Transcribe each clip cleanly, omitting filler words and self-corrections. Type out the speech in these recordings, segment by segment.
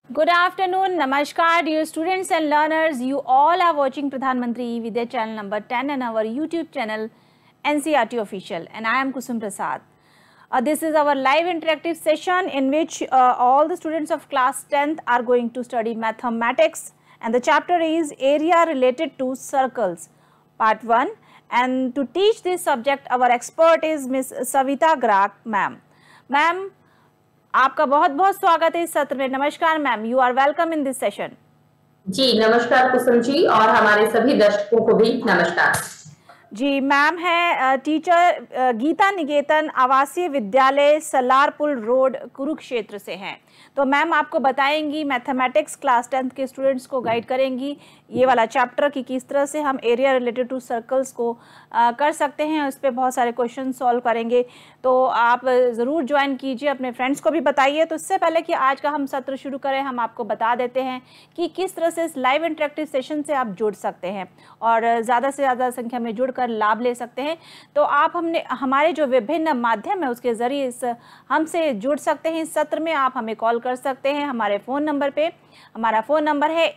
Good afternoon, Namaskar, dear students and learners. You all are watching Pradhan Mantri Vidya channel number 10 and our YouTube channel NCERT Official, and I am Kusum Prasad. This is our live interactive session in which all the students of class 10th are going to study mathematics, and the chapter is area related to circles, part 1. And to teach this subject, our expert is Miss Savita Grak, ma'am. Ma'am, आपका बहुत बहुत स्वागत है इस सत्र में। नमस्कार ma'am, you are welcome in this session. जी नमस्कार कुसुम जी, और हमारे सभी दर्शकों को भी नमस्कार जी। मैम है टीचर गीता निकेतन आवासीय विद्यालय सलारपुर रोड कुरुक्षेत्र से हैं। तो मैम आपको बताएंगी, मैथमेटिक्स क्लास 10th के स्टूडेंट्स को गाइड करेंगी ये वाला चैप्टर कि किस तरह से हम एरिया रिलेटेड टू सर्कल्स को कर सकते हैं। इस पर बहुत सारे क्वेश्चन सॉल्व करेंगे, तो आप ज़रूर ज्वाइन कीजिए, अपने फ्रेंड्स को भी बताइए। तो इससे पहले कि आज का हम सत्र शुरू करें, हम आपको बता देते हैं कि किस तरह से इस लाइव इंटरेक्टिव सेशन से आप जुड़ सकते हैं और ज़्यादा से ज़्यादा संख्या में जुड़ कर लाभ ले सकते हैं। तो आप हमारे जो विभिन्न माध्यम है उसके ज़रिए इस हमसे जुड़ सकते हैं। इस सत्र में आप हमें कॉल कर सकते हैं हमारे फ़ोन नंबर पे। हमारा फ़ोन नंबर है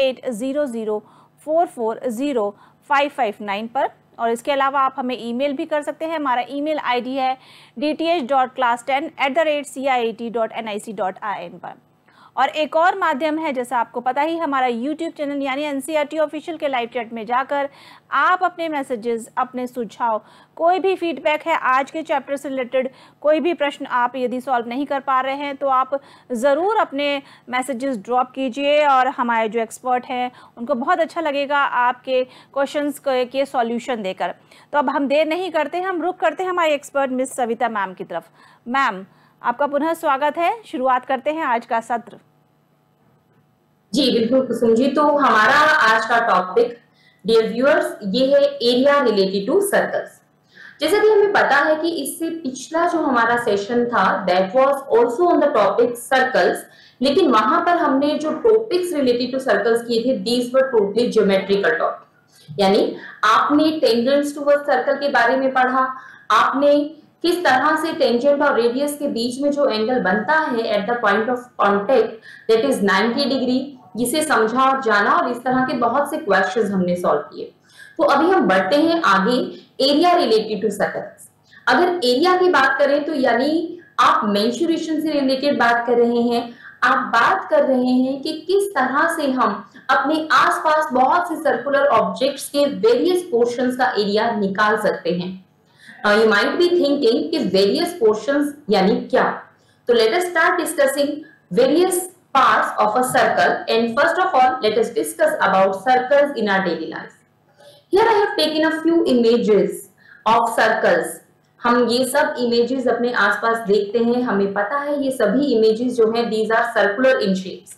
8800440559 पर, और इसके अलावा आप हमें ईमेल भी कर सकते हैं। हमारा ईमेल आईडी है dth.class10@ciet.nic.in पर। और एक और माध्यम है, जैसा आपको पता ही, हमारा यूट्यूब चैनल यानी एनसीईआरटी ऑफिशियल के लाइव चैट में जाकर आप अपने मैसेजेस, अपने सुझाव, कोई भी फीडबैक है आज के चैप्टर से रिलेटेड, कोई भी प्रश्न आप यदि सॉल्व नहीं कर पा रहे हैं तो आप ज़रूर अपने मैसेजेस ड्रॉप कीजिए, और हमारे जो एक्सपर्ट हैं उनको बहुत अच्छा लगेगा आपके क्वेश्चंस के सॉल्यूशन देकर। तो अब हम देर नहीं करते, हम रुक करते हैं हमारे एक्सपर्ट मिस सविता मैम की तरफ। मैम, आपका पुनः स्वागत है। शुरुआत करते हैं आज का सत्र। जी बिल्कुल कुसुम जी, तो हमारा आज का टॉपिक डियर व्यूअर्स ये है एरिया रिलेटेड टू सर्कल्स। जैसा कि हमें पता है कि इससे पिछला जो हमारा सेशन था that was also on the topic circles, लेकिन वहां पर हमने जो टॉपिक्स रिलेटेड टू सर्कल्स किए थे these were totally geometrical topic. यानी आपने टेंजेंट्स टुवर्ड्स सर्कल के बारे में पढ़ा, आपने किस तरह से टेंजेंट और रेडियस के बीच में जो एंगल बनता है at the point of contact that is 90 degree, जिसे समझा और जाना, और इस तरह के बहुत से क्वेश्चंस हमने सॉल्व किए। तो अभी हम बढ़ते हैं आगे एरिया रिलेटेड टू सर्कल्स। अगर एरिया की बात करें तो यानी आप मेंसुरेशन से रिलेटेड बात कर रहे हैं, आप बात कर रहे हैं कि किस तरह से हम अपने आसपास बहुत से सर्कुलर ऑब्जेक्ट्स के वेरियस पोर्शंस का एरिया निकाल सकते हैं। You might be thinking कि various portions यानी क्या? तो let us start discussing various parts of a circle, and first of all let us discuss about circles in our daily life. Here I have taken a few images of circles. हम ये सब images अपने आसपास देखते हैं, हमें पता है ये सभी images जो हैं these are circular in shapes.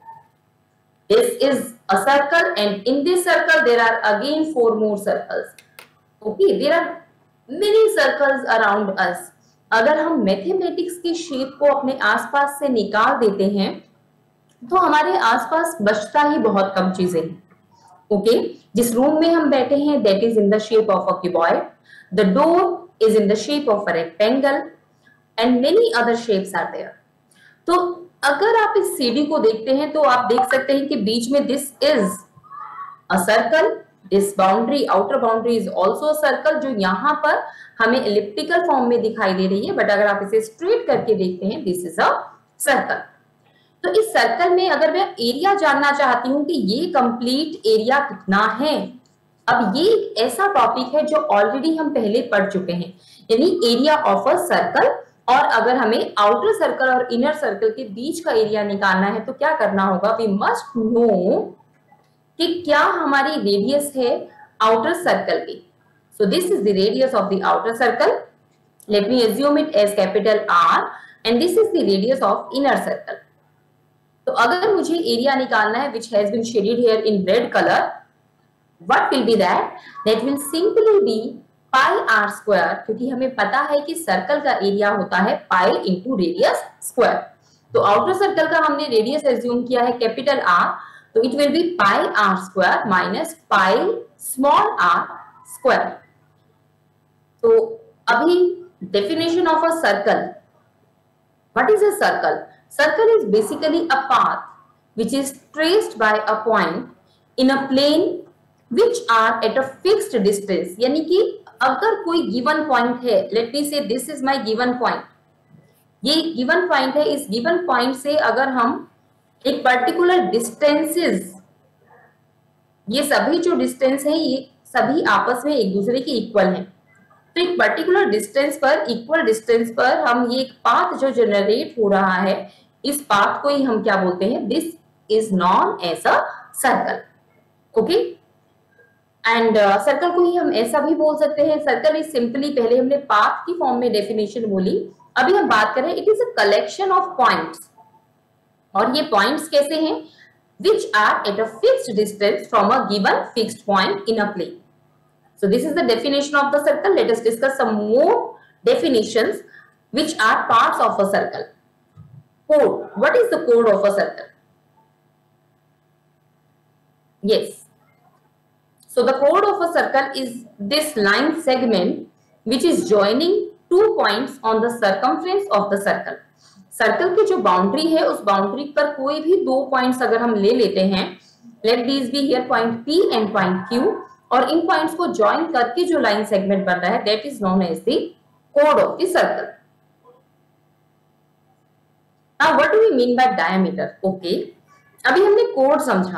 This is a circle and in this circle there are again 4 more circles. Okay, there are many circles around us. अगर हम मैथमेटिक्स की शेप को अपने आसपास से निकाल देते हैं तो हमारे आसपास बचता ही बहुत कम चीजें हैं। ओके, जिस रूम में हम बैठे हैं that is in the shape of a cuboid, the door is in the shape of a rectangle and many other shapes are there. तो अगर आप इस सीढ़ी को देखते हैं तो आप देख सकते हैं कि बीच में this is a circle, this boundary, outer boundary is also a circle, जो यहाँ पर हमें एलिप्टिकल फॉर्म में दिखाई दे रही है, बट अगर आप इसे स्ट्रेट करके देखते हैं दिस इज अ सर्कल। तो इस सर्कल में अगर मैं एरिया जानना चाहती हूँ कि ये कंप्लीट एरिया कितना है, अब ये एक ऐसा टॉपिक है जो ऑलरेडी हम पहले पढ़ चुके हैं, यानी एरिया ऑफ अ सर्कल। और अगर हमें आउटर सर्कल और इनर सर्कल के बीच का एरिया निकालना है तो क्या करना होगा, वी मस्ट नो कि क्या हमारी रेडियस है आउटर सर्कल की। So this is the radius of the outer circle, let me assume it as capital R, and this is the radius of inner circle. तो अगर मुझे एरिया निकालना है which has been shaded here in red color, what will be that? That will simply be pi r square, क्योंकि हमें पता है कि सर्कल का एरिया होता है पाई इंटू रेडियस स्क्वायर। तो आउटर सर्कल का हमने रेडियस एज्यूम किया है कैपिटल R, तो it will be pi r square minus pi small r square. तो अभी definition of a circle, what is a circle? Circle is basically a path which is traced by a point in a plane which are at a fixed distance. यानी कि अगर कोई given point है, let me say this is my given point, ये given point है, इस given point से अगर हम एक particular distances, ये सभी जो distance है ये सभी आपस में एक दूसरे के equal हैं, तो एक पर्टिकुलर डिस्टेंस पर, इक्वल डिस्टेंस पर हम ये एक पाथ जो जनरेट हो रहा है, इस पाथ को ही हम क्या बोलते हैं, this is known as a circle. Okay, and circle को ही हम ऐसा भी बोल सकते हैं, सर्कल इज सिंपली, पहले हमने पाथ की फॉर्म में डेफिनेशन बोली, अभी हम बात करें it is a collection of points. और ये पॉइंट्स कैसे हैं, which are at a fixed distance from a given fixed point in a plane. So this is the definition of the circle. Let us discuss some more definitions which are parts of a circle. Chord. What is the chord of a circle? Yes. So the chord of a circle is this line segment which is joining two points on the circumference of the circle. Circle की जो boundary है, उस boundary पर कोई भी दो points अगर हम ले लेते हैं, let these be here point P and point Q, और इन पॉइंट्स को ज्वाइन करके जो लाइन सेगमेंट बन रहा है, that is known as the कोड of the circle. Now what do we mean by diameter? Okay, अभी हमने कोड समझा,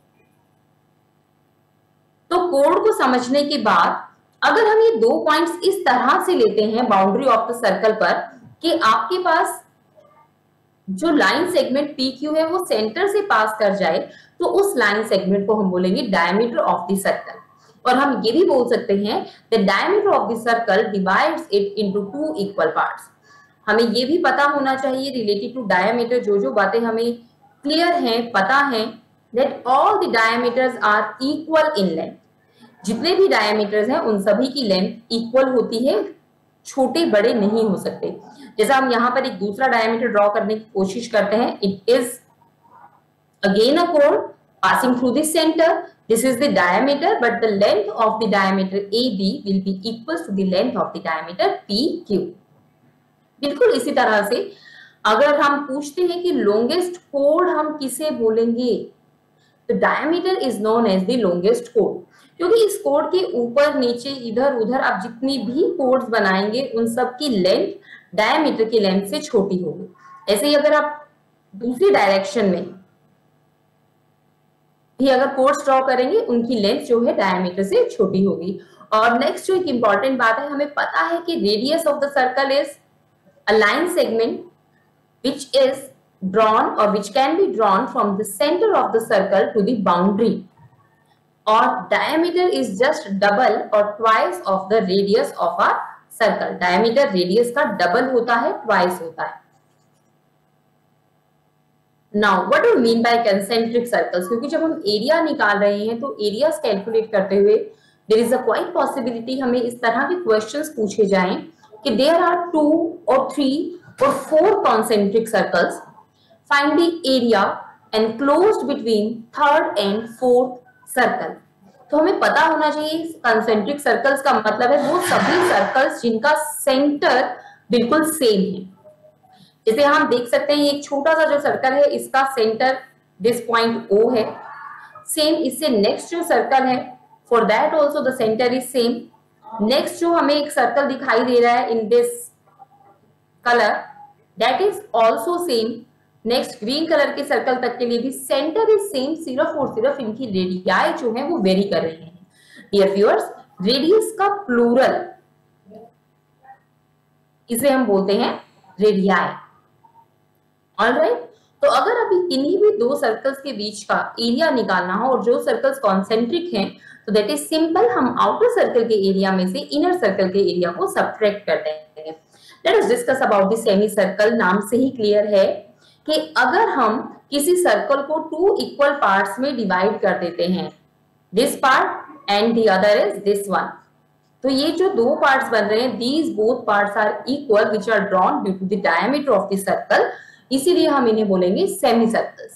तो कोड को समझने के बाद अगर हम ये दो पॉइंट्स इस तरह से लेते हैं बाउंड्री ऑफ द सर्कल पर कि आपके पास जो लाइन सेगमेंट PQ है वो सेंटर से पास कर जाए, तो उस लाइन सेगमेंट को हम बोलेंगे डायमीटर ऑफ द सर्कल. और हम ये भी बोल सकते हैं the diameter of the circle divides it into two equal parts. हमें ये भी पता होना चाहिए रिलेटेड टू डायमीटर, जो बातें हमें क्लियर हैं, पता है, that all the diameters are equal in length. जितने भी डायमीटर्स हैं उन सभी की लेंथ इक्वल होती है, छोटे बड़े नहीं हो सकते. जैसा हम यहाँ पर एक दूसरा डायमीटर ड्रॉ करने की कोशिश करते हैं, इट इज अगेन अ कोड passing through the center. This is the diameter, but the length of the diameter AB will be equal to the length of the diameter PQ. बिल्कुल इसी तरह से अगर हम पूछते हैं कि longest chord हम किसे बोलेंगे, तो diameter is known as the longest chord, क्योंकि इस कोड के ऊपर नीचे इधर उधर आप जितनी भी कोड्स बनाएंगे उन सब की लेंथ डायमीटर की लेंथ से छोटी होगी. ऐसे ही अगर आप दूसरी डायरेक्शन में भी अगर कोड्स ड्रॉ करेंगे, उनकी लेंथ जो है डायमीटर से छोटी होगी. और नेक्स्ट जो एक इंपॉर्टेंट बात है, हमें पता है कि radius of the circle is a line segment which is drawn or which can be drawn from the center of the circle to the boundary, or diameter is just double or twice of the radius of a circle. diameter radius का double होता है, twice होता है. Now, what do you mean by concentric circles? क्योंकि जब हम area निकाल रहे हैं तो एरियाज कैलकुलेट करते हुए there is a quite possibility हमें इस तरह के क्वेश्चंस पूछे जाएं कि there are 2 or 3 or 4 concentric circles. Find the area enclosed between third and fourth circle. तो हमें पता होना चाहिए concentric circles का मतलब है वो सभी सर्कल्स जिनका सेंटर बिल्कुल सेम है. जैसे हम देख सकते हैं एक छोटा सा जो सर्कल है, इसका सेंटर दिस पॉइंट O है. सेम इससे नेक्स्ट जो सर्कल है, for that also the centre is same. Next जो हमें एक सर्कल दिखाई दे रहा है in this colour, that is also same. Next green colour के सर्कल तक के लिए भी सेंटर इज सेम, सिर्फ और सिर्फ इनकी रेडियाई जो है वो वेरी कर रहे हैं. डियर व्यूअर्स, रेडियस का प्लूरल इसे हम बोलते हैं रेडियाई. ऑलराइट, तो अगर अभी किन्हीं भी दो सर्कल्स के बीच का एरिया निकालना हो और जो सर्कल्स कॉन्सेंट्रिक हैं, तो दैट इज सिंपल, हम आउटर सर्कल के एरिया में से इनर सर्कल के एरिया को सब्ट्रैक्ट कर देंगे. Let us discuss about the semi circle. नाम से ही क्लियर है कि अगर हम किसी सर्कल को 2 इक्वल पार्ट्स में डिवाइड कर देते हैं, this part and the other is this one, तो ये जो दो पार्ट्स बन रहे हैं, these both parts are equal which are drawn due to the diameter of the circle. इसीलिए हम इन्हें बोलेंगे semi circles.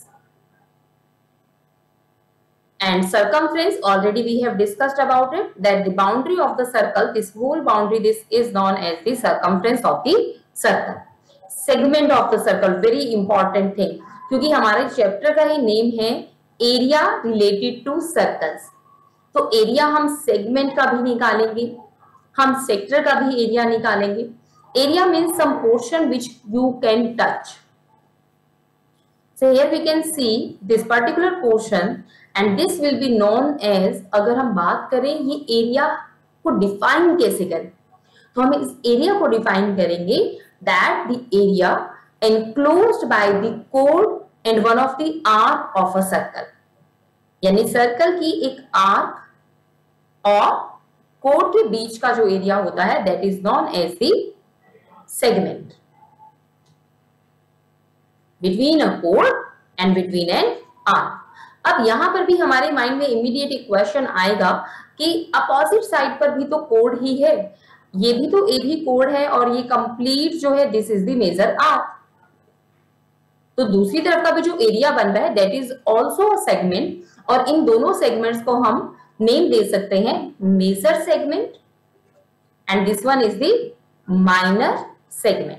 And circumference, already we have discussed about it, that the boundary of the circle, this whole boundary, this is known as the circumference of the circle. Segment of the circle, very important thing. क्योंकि हमारे chapter का ही name है area related to circles. तो area हम segment का भी निकालेंगे, हम सेक्टर का भी एरिया निकालेंगे। Area means some portion which you can touch. So here we can see this particular portion and this will be known as, अगर हम बात करें ये एरिया को डिफाइन कैसे करें, तो हम इस एरिया को डिफाइन करेंगे that the area enclosed by the chord and one of the arc of a circle, यानी सर्कल की एक आर्क और कोड के बीच का जो एरिया होता है that is known as the segment between a chord and between an arc। अब यहां पर भी हमारे माइंड में इमीडिएट एक क्वेश्चन आएगा कि अपोजिट साइड पर भी तो कोड ही है, ये भी तो ए भी कोड है और ये कंप्लीट जो है this is the major arc. तो दूसरी तरफ का भी जो एरिया बन रहा है that is also a segment, और इन दोनों सेगमेंट्स को हम नेम दे सकते हैं major segment and this one is the minor segment.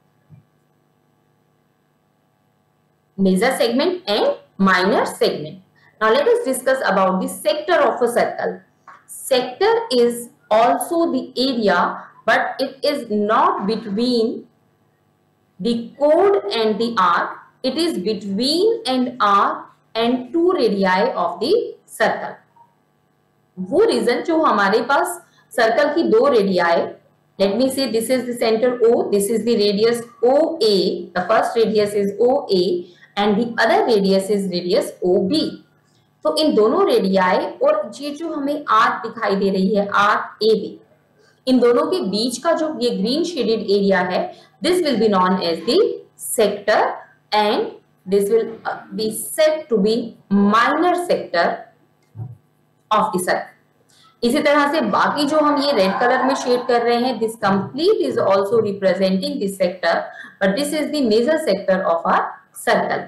Major segment and minor segment. Now let us discuss about the sector of a circle. Sector is also the area, but it is not between the chord and the arc. It is between an arc and two radii of the circle. वो region जो हमारे पास circle की दो radii, let me say this is the center O, this is the radius OA, the first radius is OA and the other radius is radius OB। तो इन दोनों radii और ये जो हमें आर्क दिखाई दे रही है आर्क AB, इन दोनों के बीच का जो ये ग्रीन शेडेड एरिया है this will be known as the sector and this will be said to be minor sector of the circle. इसी तरह से बाकी जो हम ये रेड कलर में शेड कर रहे हैं this complete is also representing this sector, but this is the major sector of our circle.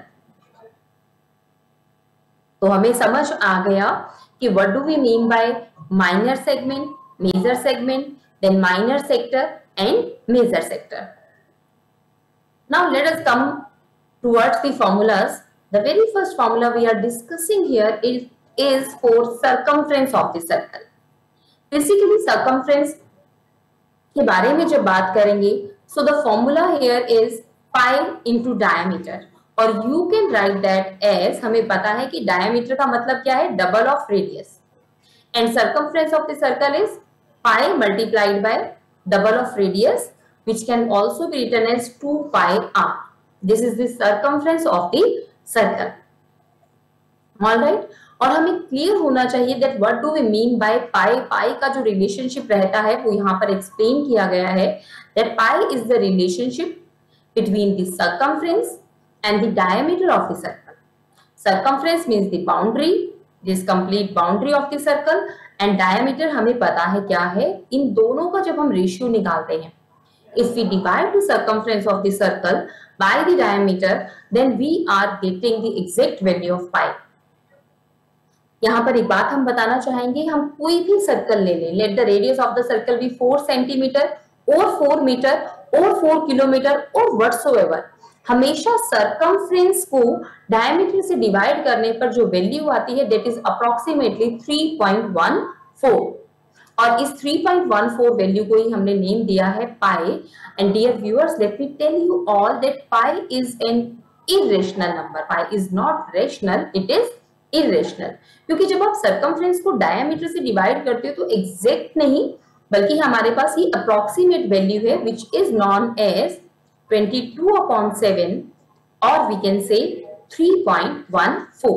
तो हमें समझ आ गया कि what do we mean by minor segment, major segment, then minor sector and major sector. Now let us come towards the formulas. The very first formula we are discussing here is for circumference of the circle. Basically circumference के बारे में जब बात करेंगे, so the formula here is pi into diameter, और you can write that as, हमें पता है कि diameter का मतलब क्या है, double of radius, and circumference of the circle is pi multiplied by double of radius, which can also be written as 2 pi r. This is the circumference of the circle. All right, और हमें clear होना चाहिए that what do we mean by pi. pi का जो relationship रहता है वो यहाँ पर एक्सप्लेन किया गया है that pi is the relationship between the circumference and the diameter of the circle. Circumference means the boundary, this complete boundary of the circle, and diameter हमें पता है क्या है। इन दोनों का जब हम रेशियो निकालते हैं, if we divide the circumference of the circle by the diameter, then we are getting the exact value of pi. यहाँ पर एक बात हम बताना चाहेंगे, हम कोई भी सर्कल ले लें, let the radius of the circle be 4 centimeter or 4 meter or 4 kilometer or whatsoever, हमेशा सर्कमफ्रेंस को डायमीटर से डिवाइड करने पर जो वैल्यू आती है दैट इज अप्रोक्सीमेटली 3.14, और इस 3.14 वैल्यू को ही हमने नेम दिया है pi. And dear viewers, let me tell you all that pi is an irrational number. Pi is not rational, it is irrational, क्योंकि जब आप सर्कमफ्रेंस को डायमीटर से डिवाइड करते हो तो एग्जैक्ट नहीं बल्कि हमारे पास ये अप्रोक्सीमेट वैल्यू है which is known as 22/7 or we can say 3.14.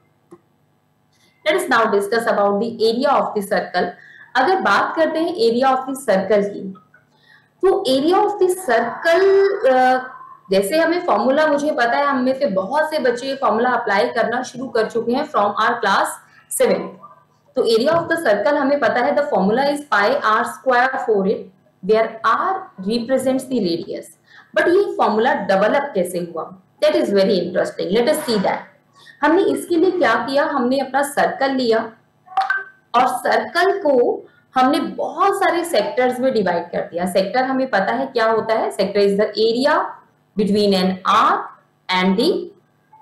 Let us now discuss about the area of the circle. अगर बात करते हैं एरिया ऑफ द सर्कल की, तो एरिया ऑफ द सर्कल जैसे हमें फॉर्मूला मुझे पता है, हम में से बहुत से बच्चे फॉर्मूला अप्लाई करना शुरू कर चुके हैं फ्रॉम आवर क्लास 7। तो एरिया ऑफ द सर्कल हमें पता है, the formula is pi are square for it, where r represents the radius. But ये फॉर्मूला डेवलप कैसे हुआ, that is very interesting, let us see that. हमने इसके लिए क्या किया, हमने अपना सर्कल लिया और सर्कल को हमने बहुत सारे सेक्टर्स में डिवाइड कर दिया। सेक्टर हमें पता है क्या होता है, sector is the area between an arc and the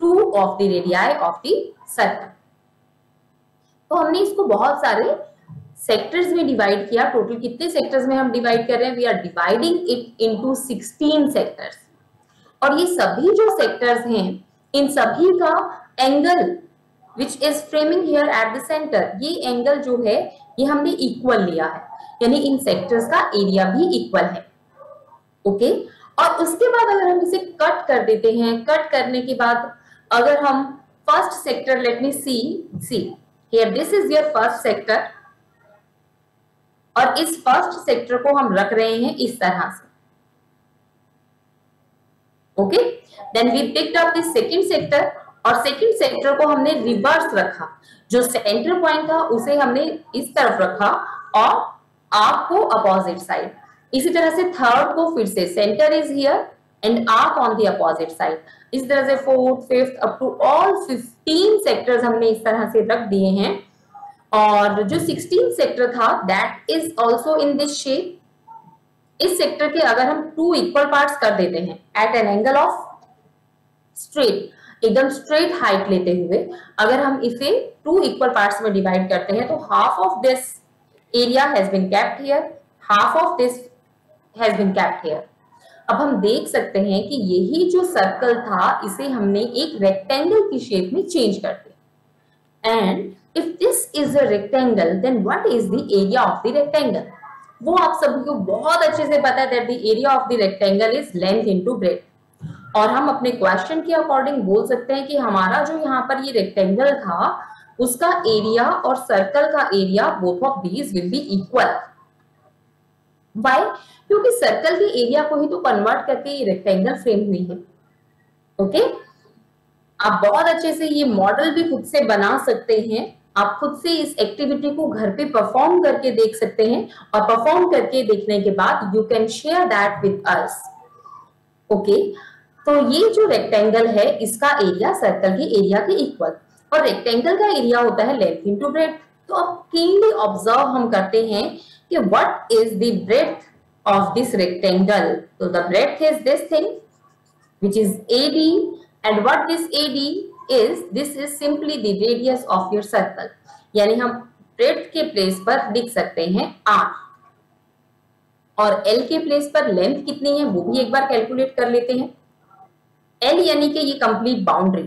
2 of the radii of the circle। तो हमने इसको बहुत सारे सेक्टर्स में डिवाइड किया। टोटल कितने सेक्टर्स में हम डिवाइड कर रहे हैं? We are dividing it into 16 sectors. और ये सभी जो सेक्टर्स हैं, इन सभी का angle which is framing here at the centre, ये एंगल जो है ये हमने इक्वल लिया है, यानी इन सेक्टर्स का एरिया भी इक्वल है। ओके, और उसके बाद अगर हम इसे कट कर देते हैं, कट करने के बाद अगर हम first sector, let me see here, this is your first sector, और इस फर्स्ट सेक्टर को हम रख रहे हैं इस तरह से। Okay, then we picked up this second sector, और सेकंड सेक्टर को हमने रिवर्स रखा, जो सेंटर पॉइंट था उसे हमने इस तरफ रखा और आर्क को अपोजिट साइड। इसी तरह से थर्ड को फिर से centre is here and arc on the opposite side. इस तरह से fourth, fifth, up to all 15 sectors हमने इस तरह से रख दिए हैं। और जो 16 सेक्टर था that is also in this shape. इस सेक्टर के अगर हम 2 इक्वल पार्ट्स कर देते हैं at an angle of straight, एकदम स्ट्रेट हाइट लेते हुए अगर हम इसे 2 इक्वल पार्ट्स में डिवाइड करते हैं, तो half of this area has been kept here, half of this has been kept here. अब हम देख सकते हैं कि यही जो सर्कल था इसे हमने एक रेक्टेंगल की शेप में चेंज कर दिया। And if this is a rectangle, then what is the area of the rectangle? वो आप सभी को बहुत अच्छे से पता है that the area of the rectangle is length into breadth। और हम अपने क्वेश्चन के अकॉर्डिंग बोल सकते हैं कि हमारा जो यहाँ पर ये रेक्टेंगल था उसका एरिया और सर्कल का area both of these will be equal. Why? क्योंकि सर्कल के एरिया को ही तो कन्वर्ट करके ये रेक्टेंगल फ्रेम हुई है। ओके, आप बहुत अच्छे से ये मॉडल भी खुद से बना सकते हैं। आप खुद से इस एक्टिविटी को घर पे परफॉर्म करके देख सकते हैं, और परफॉर्म करके देखने के बाद you can share that with us. Okay, तो ये जो रेक्टेंगल है इसका एरिया सर्कल के एरिया के इक्वल, और रेक्टेंगल का एरिया होता है लेंथ इनटू ब्रेड्थ। तो अब कीनली ऑब्जर्व हम करते हैं कि what is the breadth of this rectangle. तो the breadth is this thing which is AD, and what this AD is, this is simply the radius of your circle। यानी हम breadth के place पर लिख सकते हैं R, और L के प्लेस पर लेंथ कितनी है वो भी एक बार कैलकुलेट कर लेते हैं। L यानी कि ये कंप्लीट बाउंड्री,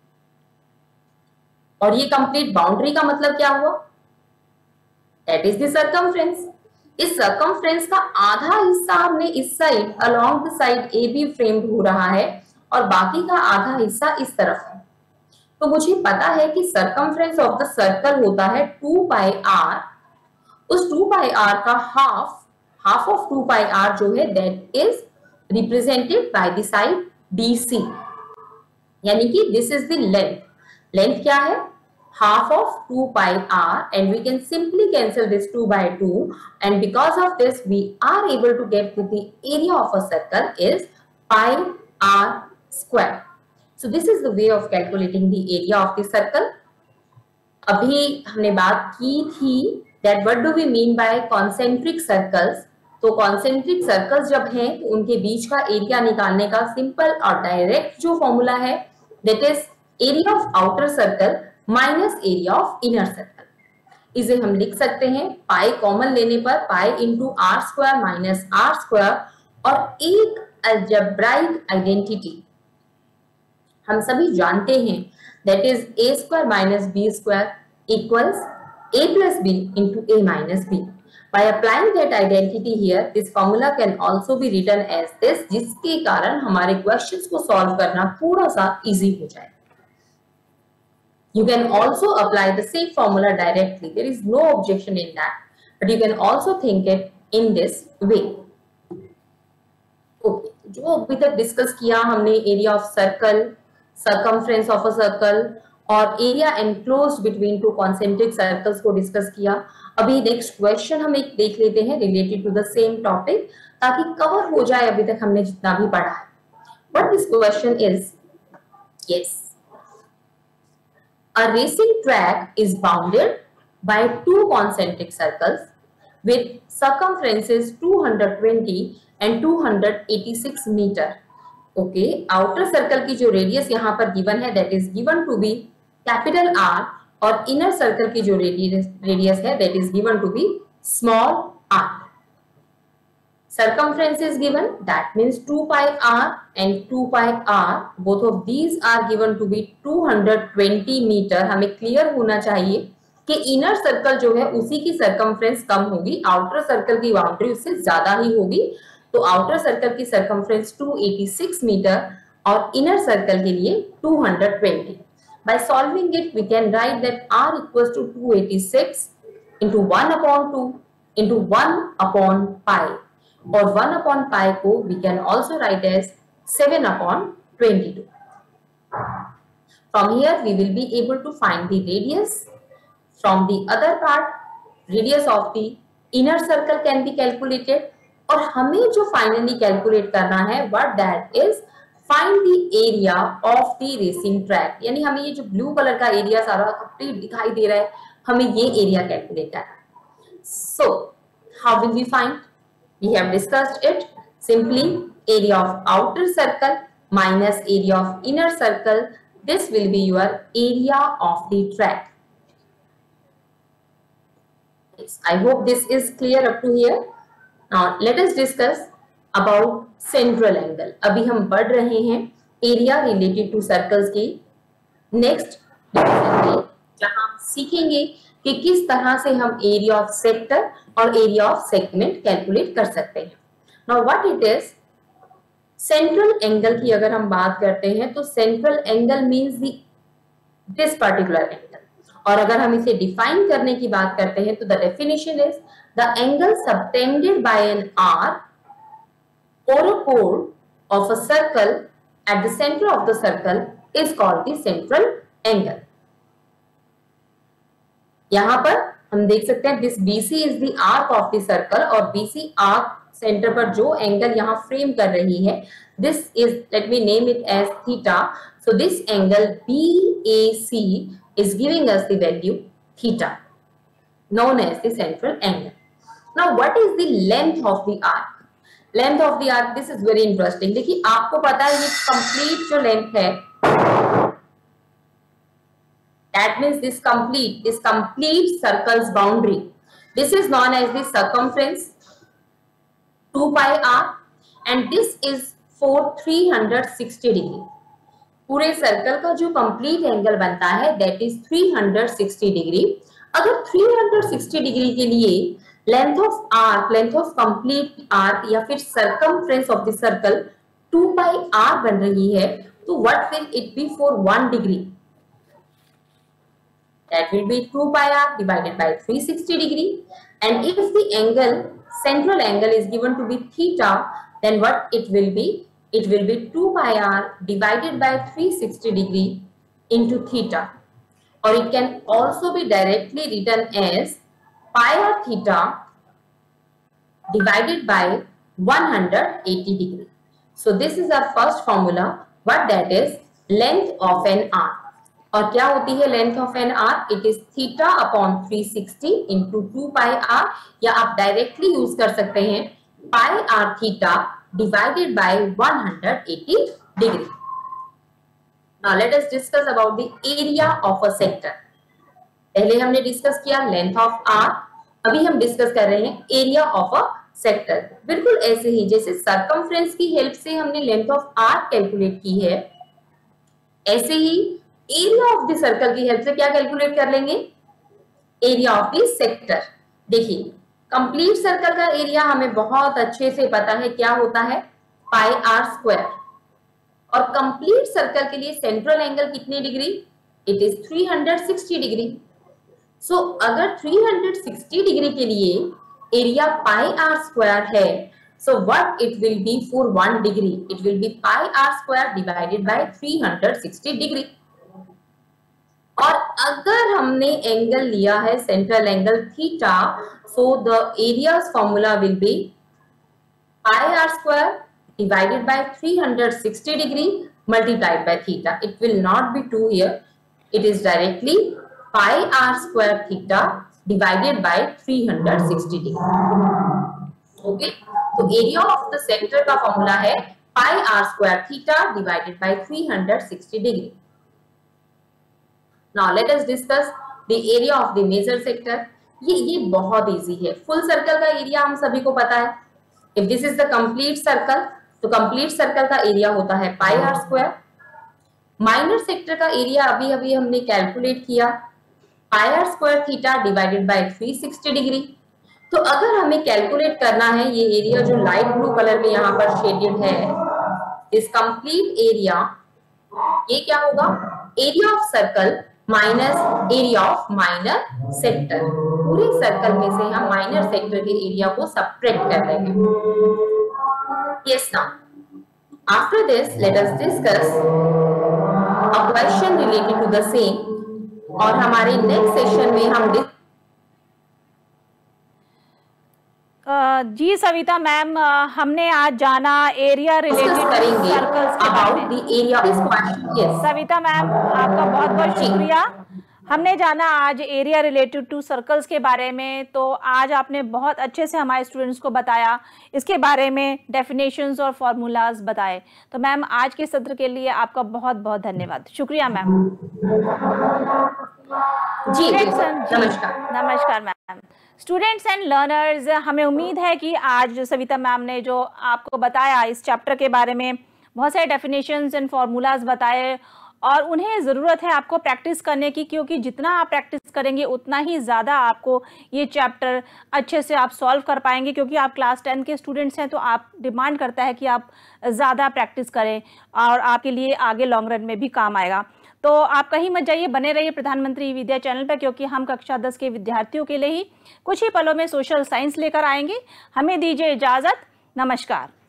और ये कंप्लीट बाउंड्री का मतलब क्या हुआ? That is the circumference. इस सर्कमफ्रेंस का आधा हिस्सा हमने इस side along the side AB framed हो रहा है, और बाकी का आधा हिस्सा इस तरफ है। तो मुझे पता है कि सर्कमफ्रेंस ऑफ द सर्कल होता है 2 पाई r। उस 2 पाई r का हाफ ऑफ 2 पाई r जो है that is represented by the side BC, यानी कि this is the length. Length क्या है? half of 2 pi r, and we can simply cancel this 2 by 2, and because of this we are able to get that the area of a circle is pi r square। So this is the way of calculating the area of the circle। अभी हमने बात की थी that what do we mean by concentric circles। तो concentric circles जब हैं तो उनके बीच का एरिया निकालने का सिंपल और डायरेक्ट जो फॉर्मूला है that is area of outer circle minus area of inner circle. इसे हम लिख सकते हैं पाई कॉमन लेने पर pi into r square minus r square, और एक अलजेब्राइक आइडेंटिटी हम सभी जानते हैं that is a square minus b square equals a plus b into a minus b। By applying that identity here, this formula can also be written as this, जिसके कारण हमारे questions को solve करना थोड़ा सा इजी हो जाए। You can also apply the same formula directly. There is no objection in that, but you can also think it in this way। Okay, जो अभी तक डिस्कस किया हमने area of circle, circumference of a circle और area enclosed between two concentric circles को discuss किया। अभी next question हम एक देख लेते हैं related to the same topic, ताकि कवर हो जाए अभी तक हमने जितना भी पढ़ा है। What this question is? Yes, a racing track is bounded by 2 concentric circles with circumferences 220 and 286 meter। Okay, outer circle की जो रेडियस यहाँ पर गिवन है that is given to be capital r, और इनर सर्कल की जो radius है that is given to be small r. Circumference is given, that means 2 pi r and 2 pi r, both of these are given to be 220 metre. हमें clear होना चाहिए कि inner circle जो है उसी की सरकमफ्रेंस कम होगी, आउटर सर्कल की बाउंड्री उससे ज्यादा ही होगी. तो आउटर सर्कल की सरकमफ्रेंस 286 मीटर और इनर सर्कल के लिए 220. By solving it, we can write that r equals to 286 into 1 upon 2 into 1 upon pi. और 1 upon pi को we can also write as 7 upon 22. From here we will be able to find the radius. From the other part, radius of the inner circle can be calculated. और हमें जो finally calculate करना है what that is, find the area of the racing track. यानी हमें ये जो blue color का area सारा complete दिखाई दे रहा है, हमें ये area calculate करना है. So how will we find? We have discussed it. Simply area of outer circle minus area of inner circle. This will be your area of the track. Yes, I hope this is clear up to here. Now let us discuss about central angle. अभी हम बढ़ रहे हैं area related to circles की next lecture में, जहाँ हम सीखेंगे कि किस तरह से हम एरिया ऑफ सेक्टर और एरिया ऑफ सेगमेंट कैलकुलेट कर सकते हैं. Now what it is central angle की अगर हम बात करते हैं तो central angle means this particular angle, और अगर हम इसे डिफाइन करने की बात करते हैं तो the definition is the angle subtended by an arc और अ कोड of a circle at the centre of the circle is called the central angle. यहाँ पर हम देख सकते हैं this BC is the arc of the circle, और BC arc centre पर जो एंगल यहाँ फ्रेम कर रही है this is, let me name it as theta. So this angle BAC is giving us the value theta, known as the central angle. Now what is the length of the arc? Length of the arc, this is very interesting. देखिए आपको पता है ये complete जो length है, that means this complete circle's boundary, this is known as the circumference 2 pi r, and this is for 360 degree. पूरे circle का जो कंप्लीट एंगल बनता है दैट इज 360 डिग्री. अगर 360 डिग्री के लिए length of arc, length of complete arc या फिर circumference of the circle 2 pi r बन रही है, तो what will it be for 1 degree? That will be 2 pi r divided by 360 degree. And if the angle, central angle is given to be theta, then what it will be? It will be 2 pi r divided by 360 degree into theta, or it can also be directly written as pi r theta divided by 180 degree. So this is our first formula. What that is? Length of an arc. और क्या होती है length of an arc? It is theta upon 360 into 2 pi R, या आप directly use कर सकते हैं pi R theta divided by 180 degree. Now let us discuss about the area of a sector. पहले हमने डिस्कस किया लेंथ ऑफ आर्क, अभी हम डिस्कस कर रहे हैं एरिया ऑफ अ सेक्टर. बिल्कुल ऐसे ही जैसे सर्कमफ्रेंस की हेल्प से हमने लेंथ ऑफ आर्क कैलकुलेट की है, ऐसे ही एरिया ऑफ द सर्कल की हेल्प से क्या कैलकुलेट कर लेंगे? Area of the sector. देखिए कंप्लीट सर्कल का एरिया हमें बहुत अच्छे से पता है क्या होता है, पाई आर स्क्वायर. और कंप्लीट सर्कल के लिए सेंट्रल एंगल कितनी degree? It is 360 degree. So अगर 360 डिग्री के लिए एरिया पाई आर स्क्वायर है, so what it will be for 1 degree? It will be pi are square divided by 360 degree. और अगर हमने एंगल लिया है central angle theta, so the area's formula will be pi r square divided by 360 degree multiplied by theta. It will not be 2 here. It is directly pi r square theta divided by 360 degree. Okay. तो area of the center का formula है pi r square theta divided by 360 degree. Now let us discuss the area of the major sector. ये बहुत easy है। Full circle का area हम सभी को पता है। If this is the complete circle, तो कंप्लीट सर्कल का एरिया होता है pi are square. Minor sector का एरिया अभी अभी हमने कैलकुलेट किया, pi are square theta divided by 360 degree. तो अगर हमें कैलकुलेट करना है ये एरिया जो लाइट ब्लू कलर में यहाँ पर शेडेड है, इस कंप्लीट एरिया, ये क्या होगा, area of circle minus area of minor sector. पूरे सर्कल में से हम माइनर सेक्टर के एरिया को सब्ट्रैक्ट कर देंगे। Yes, now after this let us discuss a question related to the same. और हमारे नेक्स्ट सेशन में हम जी सविता मैम, हमने आज जाना एरिया रिलेटेड सर्कल्स के बारे में। सविता मैम, आपका बहुत बहुत शुक्रिया। हमने जाना आज एरिया रिलेटेड टू सर्कल्स के बारे में। तो आज आपने बहुत अच्छे से हमारे स्टूडेंट्स को बताया, इसके बारे में डेफिनेशंस और फॉर्मूलाज बताए। तो मैम, आज के सत्र के लिए आपका बहुत बहुत धन्यवाद। शुक्रिया मैम। जी नमस्कार। नमस्कार मैम। स्टूडेंट्स एंड लर्नर्स, हमें उम्मीद है कि आज सविता मैम ने जो आपको बताया इस चैप्टर के बारे में, बहुत सारे डेफिनेशंस एंड फॉर्मूलाज बताए, और उन्हें ज़रूरत है आपको प्रैक्टिस करने की, क्योंकि जितना आप प्रैक्टिस करेंगे उतना ही ज़्यादा आपको ये चैप्टर अच्छे से आप सॉल्व कर पाएंगे। क्योंकि आप क्लास 10 के स्टूडेंट्स हैं, तो आप डिमांड करता है कि आप ज़्यादा प्रैक्टिस करें और आपके लिए आगे लॉन्ग रन में भी काम आएगा। तो आप कहीं मत जाइए, बने रहिए प्रधानमंत्री विद्या चैनल पर, क्योंकि हम कक्षा 10 के विद्यार्थियों के लिए ही कुछ ही पलों में सोशल साइंस लेकर आएंगे। हमें दीजिए इजाज़त। नमस्कार।